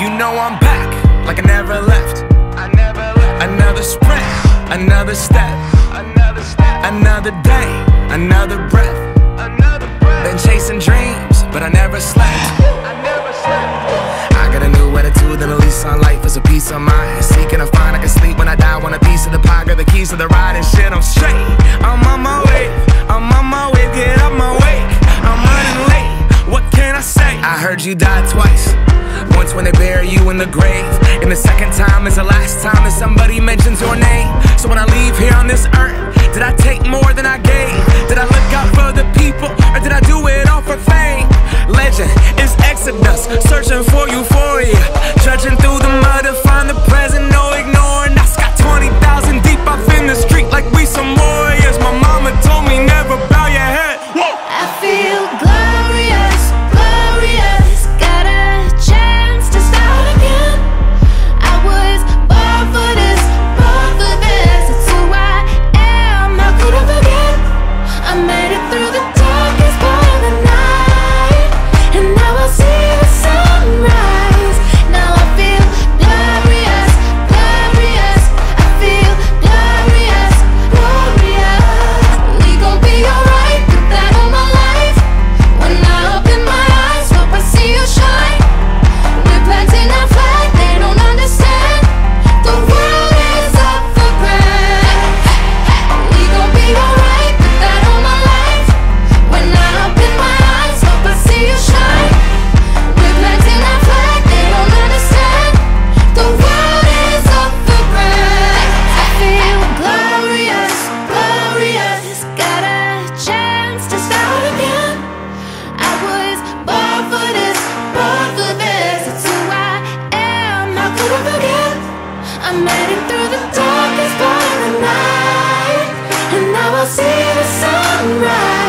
You know I'm back, like I never left. Another sprint, another step, another day, another breath. Been chasing dreams, but I never slept. I got a new attitude and a lease on life is a peace of mind. Seeking to find I can sleep when I die. Want a piece of the pie, got the keys to the ride and shit. I'm straight, I'm on my way, get up my way. I'm running late, what can I say? I heard you died twice. Once when they bury you in the grave, and the second time is the last time that somebody mentions your name. So when I leave here on this earth, did I take more than I gave? Did I look out for the people, or did I do it all for fame? Legend is Exodus, searching for euphoria, trudging through the mud to find the present, no ignoring us. Got 20,000 deep off in the street like we some warriors. My mama told me never bow your head. Whoa. I feel glorious, glorious. Got a chance to start again. I was born for this, born for this. It's who I am, how could I forget? I made it through the darkest part of the night, and now I see the sunrise. Now I feel glorious, glorious. I feel glorious, glorious. We gon' be alright, put that on my life. When I open my eyes, hope I see you shine. We're planting our flag, they don't understand. The world is up for grabs. We gon' be alright, put that on my life. When I open my eyes, hope I see you shine. We're planting our flag, they don't understand. The world is up for grabs. I feel glorious, glorious. Got a chance to start again. I was born for this, born for this. It's who I am, how could I forget? I made it through the darkest part of the night, and now I see the sunrise.